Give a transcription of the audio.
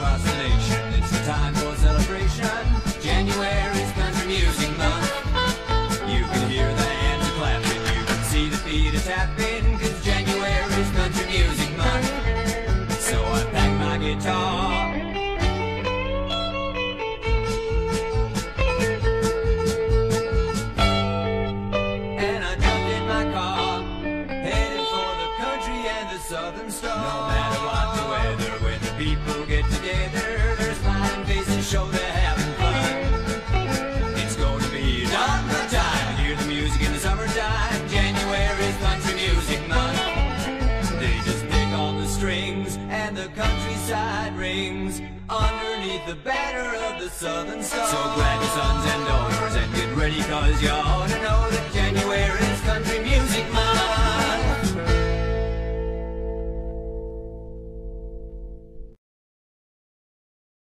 across the nation. It's the time for celebration. January's country music month. You can hear the hands a clapping, you can see the feet a tapping, 'cause January's country music month. So I packed my guitar and I jumped in my car, headed for the country and the southern star. No matter what the weather, when the people get together, their smiling faces show they're having fun. It's going to be a darn good time. Hear the music in the summertime. January's country music month. They just pick on the strings and the countryside rings underneath the banner of the southern star. So grab your sons and daughters and get ready, 'cause you ought to know that January's country music month.